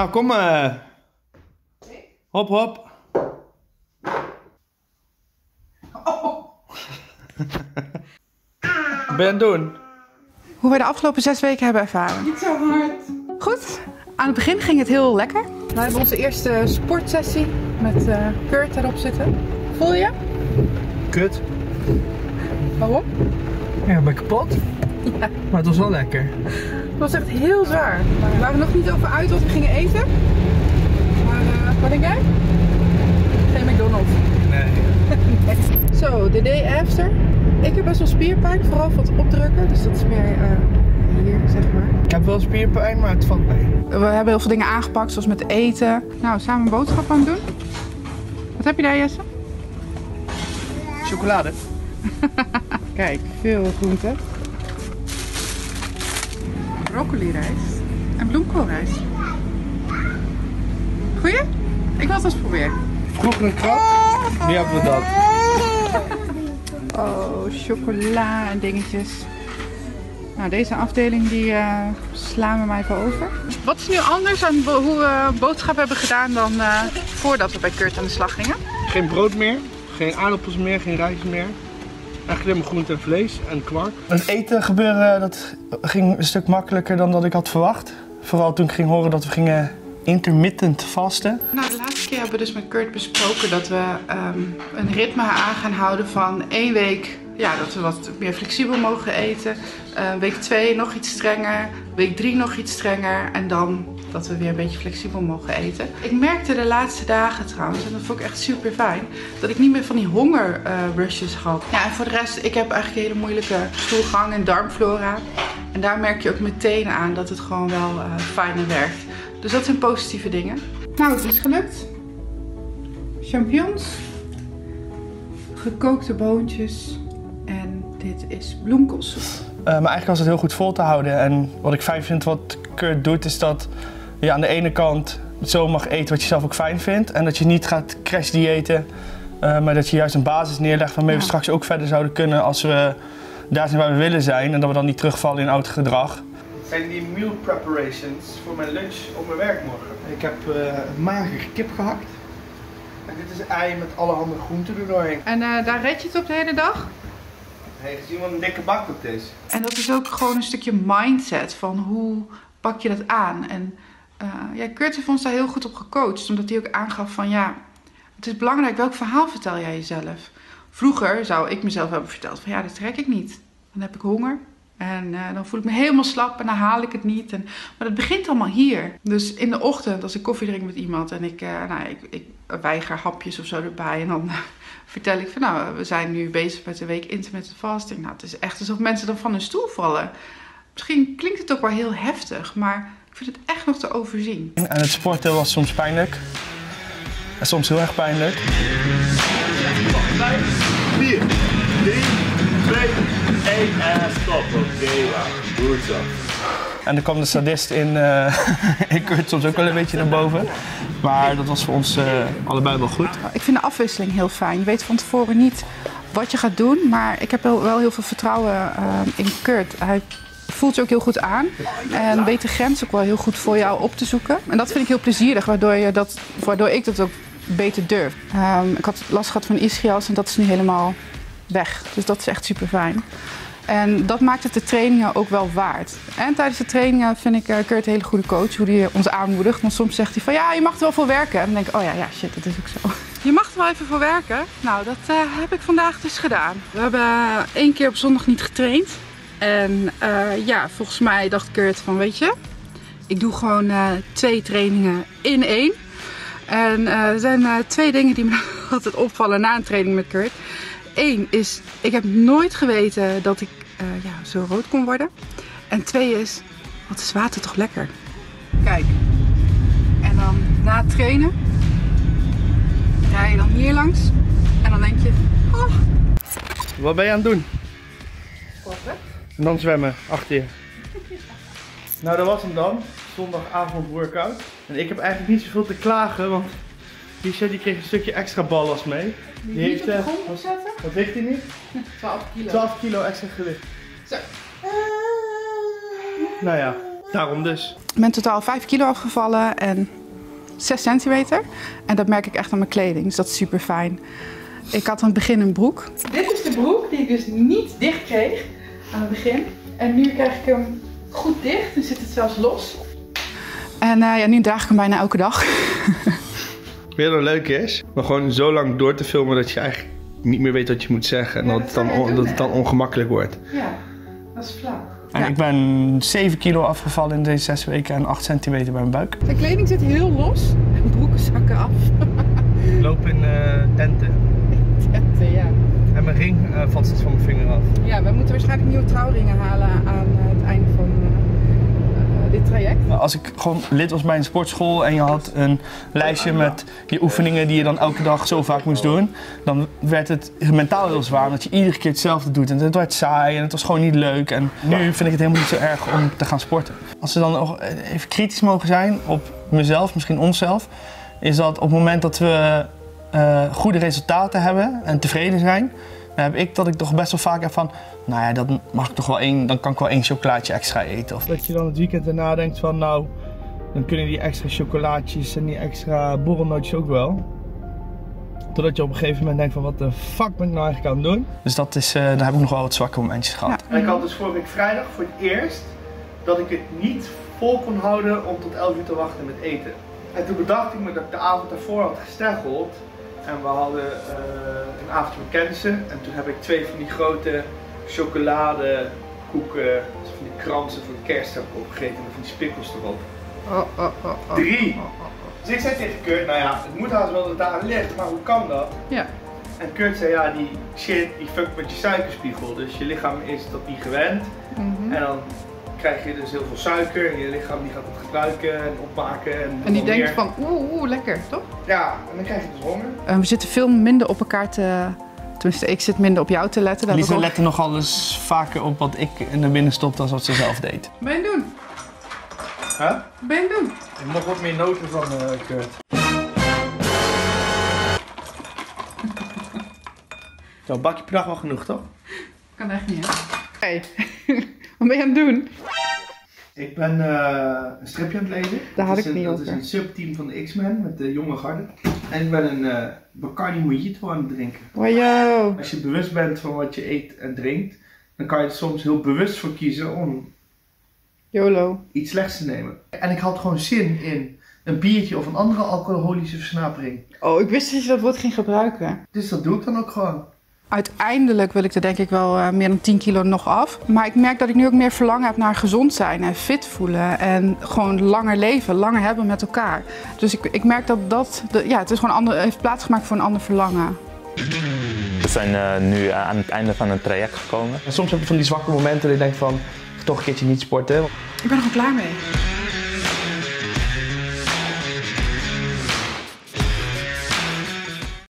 Nou, kom maar. Hop, hop. Oh. Wat ben je aan het doen? Hoe wij de afgelopen 6 weken hebben ervaren. Niet zo hard. Goed. Aan het begin ging het heel lekker. We hebben onze eerste sportsessie met Kurt erop zitten. Voel je? Kut. Waarom? Ja, ik ben kapot. Ja. Maar het was wel lekker. Het was echt heel zwaar. We waren nog niet over uit wat we gingen eten. Maar wat denk jij? Geen McDonald's. Nee. Zo, de day after. Ik heb best wel spierpijn, vooral van het opdrukken. Dus dat is meer hier, zeg maar. Ik heb wel spierpijn, maar het valt mee. We hebben heel veel dingen aangepakt, zoals met eten. Nou, samen boodschappen aan het doen. Wat heb je daar, Jesse? Chocolade. Kijk, veel groenten. Broccoli-rijst en bloemkoolrijst. Goeie? Ik wil het eens proberen. Vroeger een krat, nu hebben we dat. Oh, chocola en dingetjes. Nou, deze afdeling die slaan we maar even over. Wat is nu anders aan hoe we boodschappen hebben gedaan dan voordat we bij Kurt aan de slag gingen? Geen brood meer, geen aardappels meer, geen rijst meer. Eigenlijk alleen maar groente en vlees en kwark. Het eten gebeuren dat ging een stuk makkelijker dan dat ik had verwacht. Vooral toen ik ging horen dat we gingen intermittent vasten. Nou, de laatste keer hebben we dus met Kurt besproken dat we een ritme aan gaan houden van 1 week. Ja, dat we wat meer flexibel mogen eten. Week 2 nog iets strenger. Week 3 nog iets strenger. En dan dat we weer een beetje flexibel mogen eten. Ik merkte de laatste dagen trouwens, en dat vond ik echt super fijn, dat ik niet meer van die hongerrushes had. Ja, en voor de rest, ik heb eigenlijk een hele moeilijke stoelgang en darmflora. En daar merk je ook meteen aan dat het gewoon wel fijner werkt. Dus dat zijn positieve dingen. Nou, het is gelukt. Champignons. Gekookte boontjes. En dit is bloemkoolsoep. Maar eigenlijk was het heel goed vol te houden. En wat ik fijn vind wat Kurt doet, is dat je aan de ene kant zo mag eten wat je zelf ook fijn vindt. En dat je niet gaat crash-diëten, maar dat je juist een basis neerlegt waarmee we straks ook verder zouden kunnen als we daar zijn waar we willen zijn. En dat we dan niet terugvallen in oud gedrag. Het zijn die meal preparations voor mijn lunch op mijn werk morgen. Ik heb mager kip gehakt. En dit is ei met allerhande groenten erdoorheen. En daar red je het op de hele dag? Hey, gezien wat een dikke bak het is. En dat is ook gewoon een stukje mindset van hoe pak je dat aan. En ja, Kurt heeft ons daar heel goed op gecoacht. Omdat hij ook aangaf van ja, het is belangrijk welk verhaal vertel jij jezelf. Vroeger zou ik mezelf hebben verteld van ja, dat trek ik niet. Dan heb ik honger. En dan voel ik me helemaal slap en dan haal ik het niet. Maar dat begint allemaal hier. Dus in de ochtend als ik koffie drink met iemand en ik weiger hapjes of zo erbij. En dan vertel ik van nou, we zijn nu bezig met de week intermittent fasting. Nou, het is echt alsof mensen dan van hun stoel vallen. Misschien klinkt het ook wel heel heftig, maar ik vind het echt nog te overzien. En het sporten was soms pijnlijk. En soms heel erg pijnlijk. 5, 4, 3, 2, 1 en stop. Oké, goed zo. En er kwam de sadist in Kurt soms ook wel een beetje naar boven. Maar dat was voor ons allebei wel goed. Ik vind de afwisseling heel fijn. Je weet van tevoren niet wat je gaat doen, maar ik heb wel heel veel vertrouwen in Kurt. Hij voelt je ook heel goed aan en weet de grens ook wel heel goed voor jou op te zoeken. En dat vind ik heel plezierig, waardoor ik dat ook beter durf. Ik had last gehad van ischias en dat is nu helemaal weg. Dus dat is echt super fijn. En dat maakt het de trainingen ook wel waard. En tijdens de trainingen vind ik Kurt een hele goede coach, hoe hij ons aanmoedigt. Want soms zegt hij van ja, je mag er wel voor werken. En dan denk ik, oh ja, shit, dat is ook zo. Je mag er wel even voor werken. Nou, dat heb ik vandaag dus gedaan. We hebben 1 keer op zondag niet getraind. En ja, volgens mij dacht Kurt van, weet je, ik doe gewoon 2 trainingen in 1. En er zijn 2 dingen die me altijd opvallen na een training met Kurt. 1 is, ik heb nooit geweten dat ik zo rood kon worden. En 2 is, wat is water toch lekker. Kijk, en dan na het trainen, rij je dan hier langs. En dan denk je, oh. Wat ben je aan het doen? Sporten. En dan zwemmen, achter je. Nou, dat was hem dan. Zondagavond workout. En ik heb eigenlijk niet zoveel te klagen, want Tisha die kreeg een stukje extra ballast mee. Die heeft, op de grond opzetten? wat weegt hij nu? 12 kilo. 12 kilo extra gewicht. Zo. Nou ja, Daarom dus. Ik ben totaal 5 kilo afgevallen en 6 centimeter. En dat merk ik echt aan mijn kleding, dus dat is super fijn. Ik had aan het begin een broek. Dit is de broek die ik dus niet dicht kreeg aan het begin. En nu krijg ik hem goed dicht, nu zit het zelfs los. En ja, nu draag ik hem bijna elke dag. Weet je wat leuk is? Maar gewoon zo lang door te filmen dat je eigenlijk niet meer weet wat je moet zeggen. En dat het dan ongemakkelijk wordt. Ja, dat is flauw. En ja. ik ben 7 kilo afgevallen in deze 6 weken en 8 centimeter bij mijn buik. De kleding zit heel los. En broeken zakken af. Ik loop in tenten. Tenten, ja. En mijn ring valt steeds van mijn vinger af. Ja, we moeten waarschijnlijk nieuwe trouwringen halen aan het einde van dit traject. Als ik gewoon lid was bij een sportschool en je had een lijstje met je oefeningen die je dan elke dag zo vaak moest doen, dan werd het mentaal heel zwaar omdat je iedere keer hetzelfde doet. En het werd saai en het was gewoon niet leuk. En nu vind ik het helemaal niet zo erg om te gaan sporten. Als we dan nog even kritisch mogen zijn op mezelf, misschien onszelf, is dat op het moment dat we goede resultaten hebben en tevreden zijn, dan heb ik dat ik toch best wel vaak heb van, nou ja, dan mag ik toch wel dan kan ik wel 1 chocolaatje extra eten. Of dat je dan het weekend erna denkt van, nou, dan kunnen die extra chocolaatjes en die extra borrelnootjes ook wel. Totdat je op een gegeven moment denkt van, wat de fuck ben ik nou eigenlijk aan het doen? Dus dat is, daar heb ik nog wel wat zwakke momentjes gehad. Ja. En ik had dus vorige week vrijdag voor het eerst dat ik het niet vol kon houden om tot 11 uur te wachten met eten. En toen bedacht ik me dat ik de avond daarvoor had gesteggeld. En we hadden een avondje met kennissen. En toen heb ik 2 van die grote chocoladekoeken, van die kransen van kerst heb ik opgegeten en van die spikkels erop. 3! Dus ik zei tegen Kurt, nou ja, het moet haast wel dat het aan ligt, maar hoe kan dat? Ja. En Kurt zei, ja, die shit die fuckt met je suikerspiegel, dus je lichaam is dat niet gewend. En dan krijg je dus heel veel suiker en je lichaam die gaat het gebruiken en opmaken. En die denkt van, oeh, lekker, toch? Ja, en dan krijg je dus honger. We zitten veel minder op elkaar tenminste, ik zit minder op jou te letten. Lisa lette nogal eens vaker op wat ik naar binnen stopte dan wat ze zelf deed. Ben je het doen? Huh? Ben je het doen? Ik mag wat meer noten van Kurt. Zo, een bakje per dag wel genoeg, toch? Kan echt niet, hè? Hey, wat ben je aan het doen? Ik ben een stripje aan het lezen. Daar had ik het niet Dat over. is een subteam van de X-Men met de jonge garde. En ik ben een Bacardi Mojito aan het drinken. Wajo. Als je bewust bent van wat je eet en drinkt, dan kan je er soms heel bewust voor kiezen om YOLO. iets slechts te nemen. En ik had gewoon zin in een biertje of een andere alcoholische versnapering. Oh, ik wist dat je dat woord ging gebruiken. Dus dat doe ik dan ook gewoon. Uiteindelijk wil ik er denk ik wel meer dan 10 kilo nog af. Maar ik merk dat ik nu ook meer verlangen heb naar gezond zijn en fit voelen. En gewoon langer leven, langer hebben met elkaar. Dus ik merk dat het is gewoon heeft plaatsgemaakt voor een ander verlangen. We zijn nu aan het einde van het traject gekomen. En soms heb je van die zwakke momenten dat je denkt van, toch een keertje niet sporten. Ik ben er gewoon klaar mee.